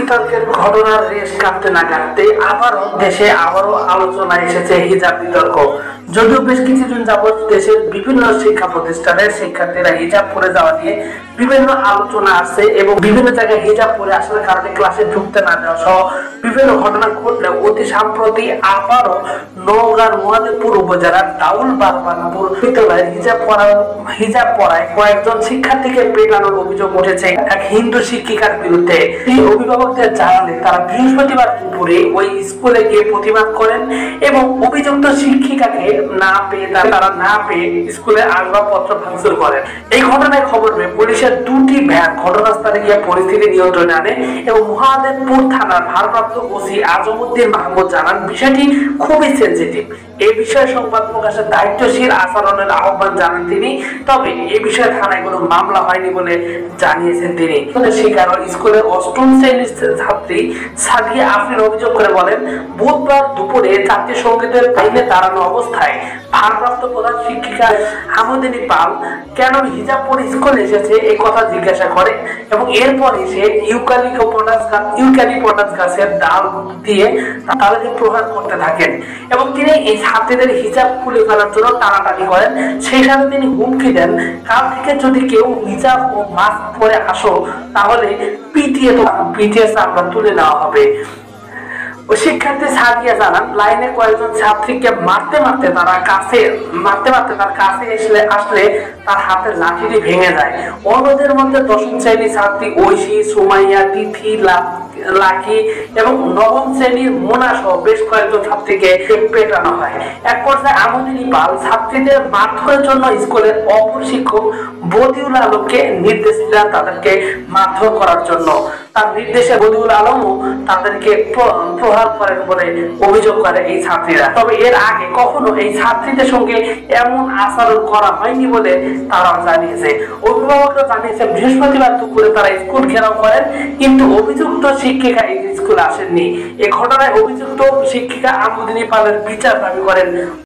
বিতর্কের ঘটনার রেশ কাটতে না কাটতে দেশে আবারও আলোচনায় এসেছে হিজাব বিতর্ক। যদিও বেশ কিছুদিন যাবৎ দেশের বিভিন্ন শিক্ষা প্রতিষ্ঠানের শিক্ষার্থীরা হিজাব পরে যাওয়া নিয়ে বিভিন্ন আলোচনা আসছে এবং বিভিন্ন জায়গায় হিজাব পরে আসার কারণে ক্লাসে ঢুকতে না দেওয়া সহ বিভিন্ন ঘটনা ঘটলেও অতি সাম্প্রতি আবারও নওগাঁর মহাদেবপুর উপজেলার দাউল বারবানপুর বিদ্যালয়ের হিজাব পরায় কয়েকজন শিক্ষার্থীকে পেটানোর অভিযোগ উঠেছে এক হিন্দু শিক্ষিকার বিরুদ্ধে। এই অভিভাবকদের জানালে তারা বৃহস্পতিবার দুপুরে ওই স্কুলে গিয়ে প্রতিবাদ করেন এবং অভিযুক্ত শিক্ষিকাকে তারা না পেয়ে স্কুলের আসবাবপত্র ভাঙচুর করেন। এই ঘটনায় খবর পেয়ে পুলিশের দুটি ভ্যান ঘটনাস্থলে গিয়ে পরিস্থিতি নিয়ন্ত্রণে আনে এবং মহাদেবপুর থানার ভারপ্রাপ্ত ওসি আজমউদ্দিন মাহমুদ জানান বিষয়টি খুবই সেনসিটিভ। এই বিষয়ে সংবাদ প্রকাশের দায়িত্বশীল আচরণের আহ্বান জানান তিনি। তবে এই বিষয়ে থানায় কোনো মামলা হয়নি বলে জানিয়েছেন তিনি। শিকার স্কুলের অষ্টম শ্রেণীর ছাত্রী সাদিয়া আফরিন অভিযোগ করে বলেন, বুধবার দুপুরে জাতীয় সঙ্গীতের লাইনে দাঁড়ানো অবস্থায় ভারপ্রাপ্ত প্রধান শিক্ষিকা হামুদিনী পাল কেন হিজাব পরে স্কুলে এসেছে এই কথা জিজ্ঞাসা করে এবং এরপরে সে ইউক্যালিপটাস গাছের ডাল দিয়ে তাদেরকে প্রহার করতে থাকেন এবং তিনি এই ছাত্রীদের হিজাব খুলে ফেলার জন্য টানাটানি করেন। সেই সাথে তিনি হুমকি দেন, কাল থেকে যদি কেউ হিজাব ও মাস্ক পরে আসো তাহলে পিটিয়ে চামড়া তুলে নেওয়া হবে। শিক্ষার্থী সাদিয়া জানান, লাইনে কয়েকজন ছাত্রীকে মারতে মারতে তার কাছে আসলে তার হাতের লাঠিটি ভেঙে যায়। অন্যদের মধ্যে দশম শ্রেণীর ছাত্রী ঐশী, সুমাইয়া, তিথি, লাকি এবং নবম শ্রেণীর মোনা সহ বেশ কয়েকজন ছাত্রীকে পেটানো হয়। এক পর্যায়ে আমুদিনী পাল ছাত্রীদের মারধরের জন্য স্কুলের অপর শিক্ষক বদিউল আলমকে নির্দেশ দেন তাদেরকে মারধর করার জন্য। তার নির্দেশে বদিউল আলমও তাদেরকে প্রহার করেন বলে অভিযোগ করে এই ছাত্রীরা। তবে এর আগে কখনো এই ছাত্রীদের সঙ্গে এমন আচরণ করা হয়নি বলে তারা জানিয়েছে। অভিভাবকরা জানিয়েছে বৃহস্পতিবার দুপুরে তারা স্কুল ঘেরাও করেন, কিন্তু অভিযুক্ত শিক্ষিকা এই স্কুলে আসেননি। এই ঘটনায় অভিযুক্ত শিক্ষিকা আমুদিনী পালের বিচার দাবি করেন